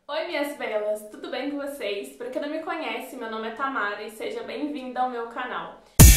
Oi, minhas belas, tudo bem com vocês? Para quem não me conhece, meu nome é Tamara e seja bem-vinda ao meu canal.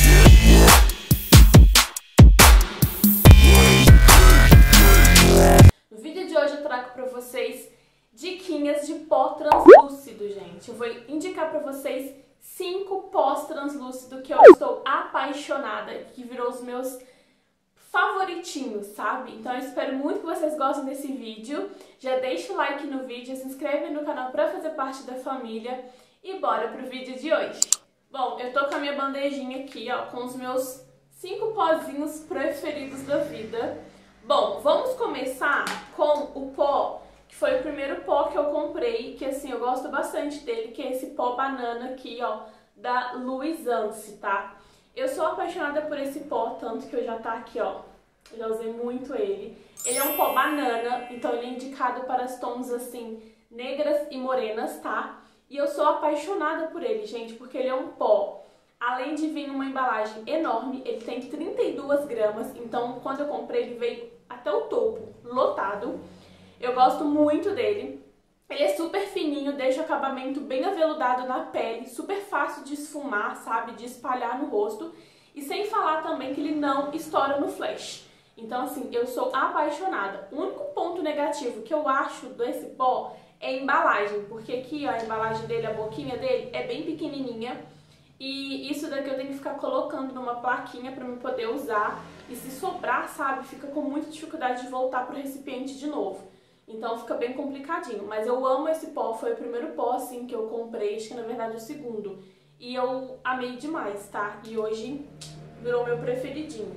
No vídeo de hoje eu trago para vocês diquinhas de pó translúcido, gente. Eu vou indicar para vocês 5 pós translúcido que eu estou apaixonada, que virou os meus favoritinhos, sabe? Então eu espero muito que vocês gostem desse vídeo. Já deixa o like no vídeo, se inscreve no canal para fazer parte da família e bora pro vídeo de hoje. Bom, eu tô com a minha bandejinha aqui, ó, com os meus 5 pozinhos preferidos da vida. Bom, vamos começar com o pó, que foi o primeiro pó que eu comprei, que assim, eu gosto bastante dele, que é esse pó banana aqui, ó, da Luisance, tá? Eu sou apaixonada por esse pó, tanto que eu já tá aqui, ó, eu já usei muito ele. Ele é um pó banana, então ele é indicado para as tons, assim, negras e morenas, tá? E eu sou apaixonada por ele, gente, porque ele é um pó, além de vir numa embalagem enorme, ele tem 32 gramas, então quando eu comprei ele veio até o topo, lotado. Eu gosto muito dele. Ele é super fininho, deixa o acabamento bem aveludado na pele, super fácil de esfumar, sabe? De espalhar no rosto. E sem falar também que ele não estoura no flash. Então, assim, eu sou apaixonada. O único ponto negativo que eu acho desse pó é a embalagem. Porque aqui, ó, a embalagem dele, a boquinha dele, é bem pequenininha. E isso daqui eu tenho que ficar colocando numa plaquinha pra eu poder usar. E se sobrar, sabe, fica com muita dificuldade de voltar pro recipiente de novo. Então fica bem complicadinho, mas eu amo esse pó, foi o primeiro pó assim que eu comprei, acho que na verdade é o segundo. E eu amei demais, tá? E hoje virou meu preferidinho.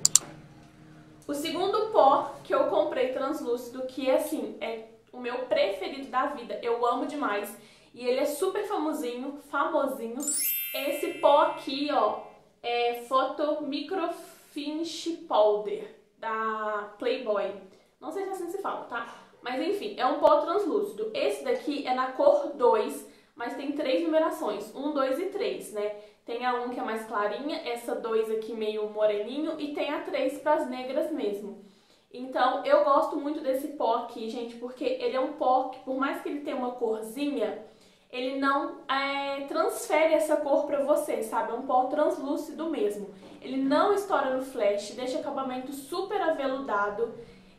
O segundo pó que eu comprei translúcido, que assim, é o meu preferido da vida, eu amo demais. E ele é super famosinho, Esse pó aqui, ó, é Photo Micro Finish Powder, da Playboy. Não sei se assim se fala, tá? Mas enfim, é um pó translúcido. Esse daqui é na cor 2, mas tem 3 numerações, 1, 2 e 3, né? Tem a 1 que é mais clarinha, essa 2 aqui meio moreninho e tem a 3 para as negras mesmo. Então, eu gosto muito desse pó aqui, gente, porque ele é um pó que, por mais que ele tenha uma corzinha, ele não transfere essa cor pra você, sabe? É um pó translúcido mesmo. Ele não estoura no flash, deixa o acabamento super aveludado.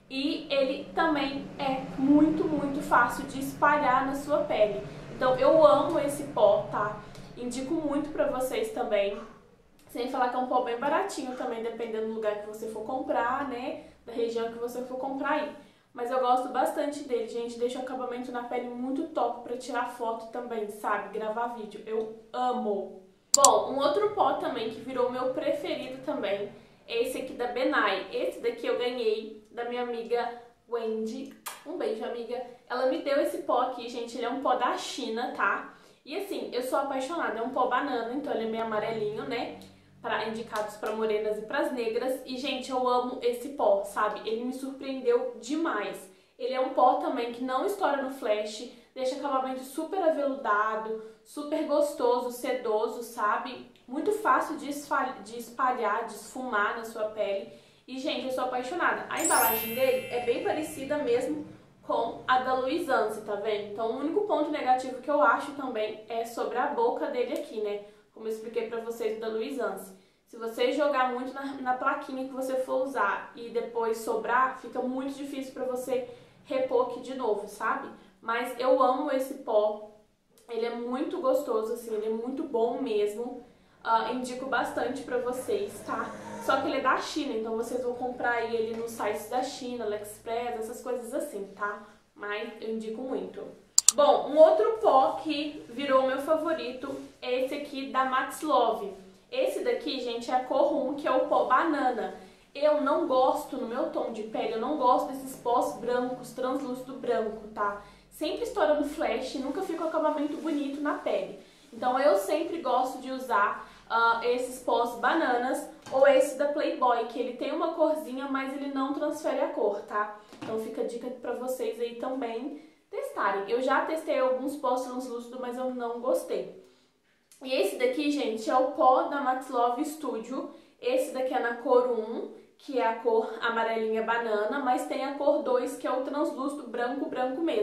E ele também é muito fácil de espalhar na sua pele. Então eu amo esse pó, tá? Indico muito pra vocês também. Sem falar que é um pó bem baratinho também, dependendo do lugar que você for comprar, né? Da região que você for comprar aí. Mas eu gosto bastante dele, gente. Deixa o acabamento na pele muito top pra tirar foto também, sabe? Gravar vídeo. Eu amo! Bom, um outro pó também que virou meu preferido também é esse aqui da Benai. Esse daqui eu ganhei da minha amiga Wendy. Um beijo, amiga. Ela me deu esse pó aqui, gente. Ele é um pó da China, tá? E assim, eu sou apaixonada. É um pó banana, então ele é meio amarelinho, né? Indicados para morenas e para as negras. E, gente, eu amo esse pó, sabe? Ele me surpreendeu demais. Ele é um pó também que não estoura no flash, deixa acabamento super aveludado, super gostoso, sedoso, sabe? Muito fácil de espalhar, de esfumar na sua pele. E, gente, eu sou apaixonada. A embalagem dele é bem parecida mesmo com a da Luisance, tá vendo? Então, o único ponto negativo que eu acho também é sobre a boca dele aqui, né? Como eu expliquei pra vocês da Luisance. Se você jogar muito na plaquinha que você for usar e depois sobrar, fica muito difícil pra você repor aqui de novo, sabe? Mas eu amo esse pó. Ele é muito gostoso, assim, ele é muito bom mesmo. Indico bastante pra vocês, tá? Só que ele é da China, então vocês vão comprar ele nos sites da China, AliExpress, essas coisas assim, tá? Mas eu indico muito. Bom, um outro pó que virou meu favorito é esse aqui da Max Love. Esse daqui, gente, é a cor 1, que é o pó banana. Eu não gosto, no meu tom de pele, eu não gosto desses pós brancos, translúcido branco, tá? Sempre estoura no flash, nunca fica um acabamento bonito na pele. Então eu sempre gosto de usar esses pós bananas ou esse da Playboy, que ele tem uma corzinha, mas ele não transfere a cor, tá? Então fica a dica pra vocês aí também testarem. Eu já testei alguns pós translúcidos, mas eu não gostei. E esse daqui, gente, é o pó da Max Love Studio. Esse daqui é na cor 1, que é a cor amarelinha banana, mas tem a cor 2, que é o translúcido branco mesmo.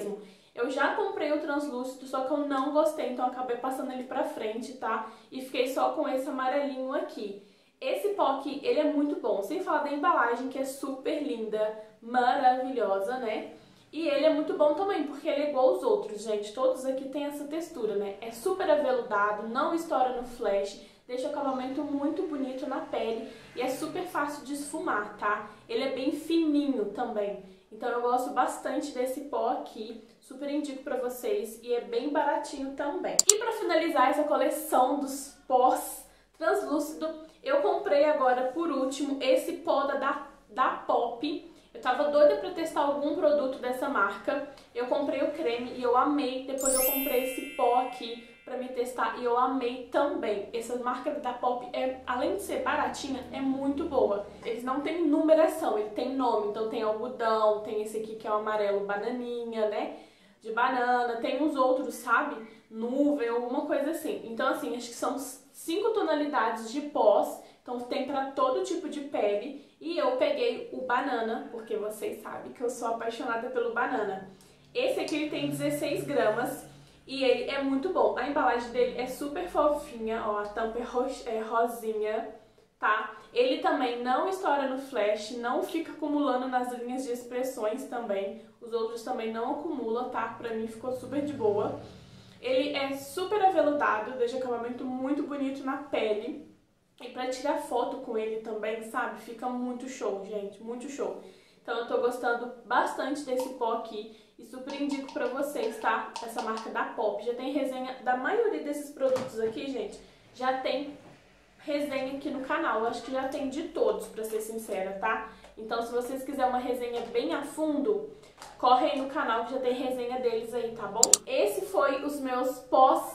Eu já comprei o translúcido, só que eu não gostei, então eu acabei passando ele pra frente, tá? E fiquei só com esse amarelinho aqui. Esse pó aqui, ele é muito bom, sem falar da embalagem, que é super linda, maravilhosa, né? E ele é muito bom também, porque ele é igual aos outros, gente. Todos aqui tem essa textura, né? É super aveludado, não estoura no flash, deixa o acabamento muito bonito na pele e é super fácil de esfumar, tá? Ele é bem fininho também. Então eu gosto bastante desse pó aqui, super indico pra vocês e é bem baratinho também. E pra finalizar essa coleção dos pós translúcido, eu comprei agora, por último, esse pó da Pop. Eu tava doida pra testar algum produto dessa marca. Eu comprei o creme e eu amei. Depois eu comprei esse pó aqui pra me testar e eu amei também. Essa marca da Pop, além de ser baratinha, é muito boa. Eles não têm numeração, ele tem nome. Então tem algodão, tem esse aqui que é o amarelo bananinha, né? De banana. Tem uns outros, sabe? Nuvem, alguma coisa assim. Então assim, acho que são 5 tonalidades de pós. Então tem pra todo tipo de pele. E eu peguei o banana, porque vocês sabem que eu sou apaixonada pelo banana. Esse aqui ele tem 16 gramas e ele é muito bom. A embalagem dele é super fofinha, ó, a tampa é rosinha, tá? Ele também não estoura no flash, não fica acumulando nas linhas de expressões também. Os outros também não acumulam, tá? Pra mim ficou super de boa. Ele é super aveludado, deixa o acabamento muito bonito na pele. E pra tirar foto com ele também, sabe? Fica muito show, gente, muito show. Então eu tô gostando bastante desse pó aqui e super indico pra vocês, tá? Essa marca da Pop. Já tem resenha da maioria desses produtos aqui, gente. Já tem resenha aqui no canal. Eu acho que já tem de todos, pra ser sincera, tá? Então se vocês quiserem uma resenha bem a fundo, corre aí no canal que já tem resenha deles aí, tá bom? Esse foi os meus pós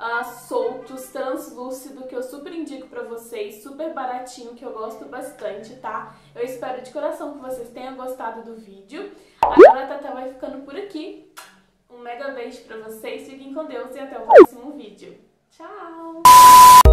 soltos, translúcido, que eu super indico pra vocês, super baratinho, que eu gosto bastante, tá? Eu espero de coração que vocês tenham gostado do vídeo. Agora a Tatá vai ficando por aqui. Um mega beijo pra vocês, fiquem com Deus e até o próximo vídeo. Tchau!